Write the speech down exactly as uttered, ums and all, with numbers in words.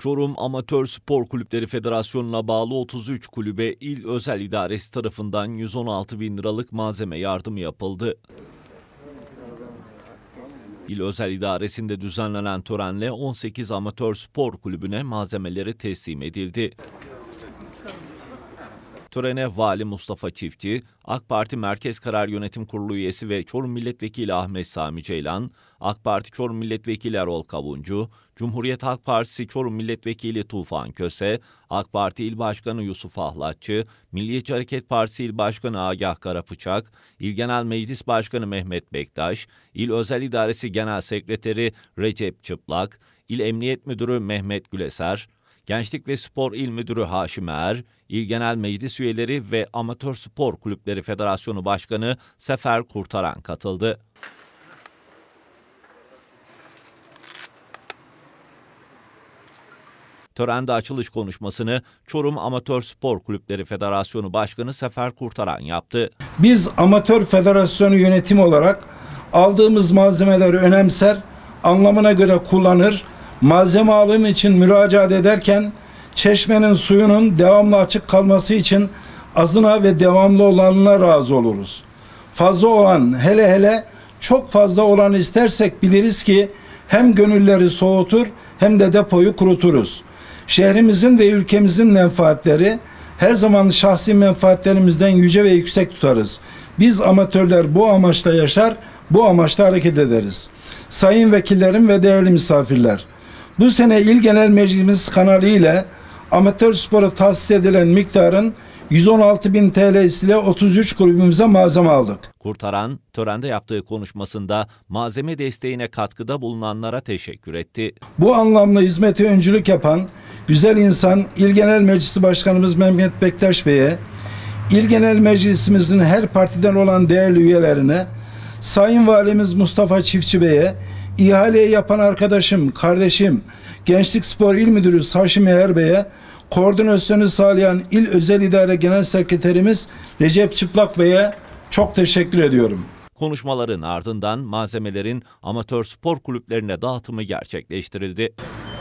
Çorum Amatör Spor Kulüpleri Federasyonu'na bağlı otuz üç kulübe il özel idaresi tarafından yüz on altı bin liralık malzeme yardımı yapıldı. İl özel idaresinde düzenlenen törenle on sekiz amatör spor kulübüne malzemeleri teslim edildi. Törene Vali Mustafa Çiftçi, AK Parti Merkez Karar Yönetim Kurulu üyesi ve Çorum Milletvekili Ahmet Sami Ceylan, AK Parti Çorum Milletvekili Erol Kavuncu, Cumhuriyet Halk Partisi Çorum Milletvekili Tufan Köse, AK Parti İl Başkanı Yusuf Ahlatçı, Milliyetçi Hareket Partisi İl Başkanı Agah Karapıçak, İl Genel Meclis Başkanı Mehmet Bektaş, İl Özel İdaresi Genel Sekreteri Recep Çıplak, İl Emniyet Müdürü Mehmet Güleser, Gençlik ve Spor İl Müdürü Haşim Er, İl Genel Meclis üyeleri ve Amatör Spor Kulüpleri Federasyonu Başkanı Sefer Kurtaran katıldı. Törende açılış konuşmasını Çorum Amatör Spor Kulüpleri Federasyonu Başkanı Sefer Kurtaran yaptı. Biz Amatör Federasyonu yönetimi olarak aldığımız malzemeleri önemser, anlamına göre kullanır, malzeme alımı için müracaat ederken çeşmenin suyunun devamlı açık kalması için azına ve devamlı olanına razı oluruz. Fazla olan, hele hele çok fazla olanı istersek biliriz ki hem gönülleri soğutur hem de depoyu kuruturuz. Şehrimizin ve ülkemizin menfaatleri her zaman şahsi menfaatlerimizden yüce ve yüksek tutarız. Biz amatörler bu amaçla yaşar, bu amaçla hareket ederiz. Sayın vekillerim ve değerli misafirler, bu sene İl Genel Meclis kanalı ile amatör spora tahsis edilen miktarın yüz on altı bin T L ile otuz üç kulübümüze malzeme aldık. Kurtaran, törende yaptığı konuşmasında malzeme desteğine katkıda bulunanlara teşekkür etti. Bu anlamda hizmete öncülük yapan güzel insan İl Genel Meclisi Başkanımız Mehmet Bektaş Bey'e, İl Genel Meclisimizin her partiden olan değerli üyelerine, Sayın Valimiz Mustafa Çiftçi Bey'e, ihaleyi yapan arkadaşım, kardeşim, Gençlik Spor İl Müdürü Haşim Er Bey'e, koordinasyonu sağlayan İl Özel İdare Genel Sekreterimiz Recep Çıplak Bey'e çok teşekkür ediyorum. Konuşmaların ardından malzemelerin amatör spor kulüplerine dağıtımı gerçekleştirildi.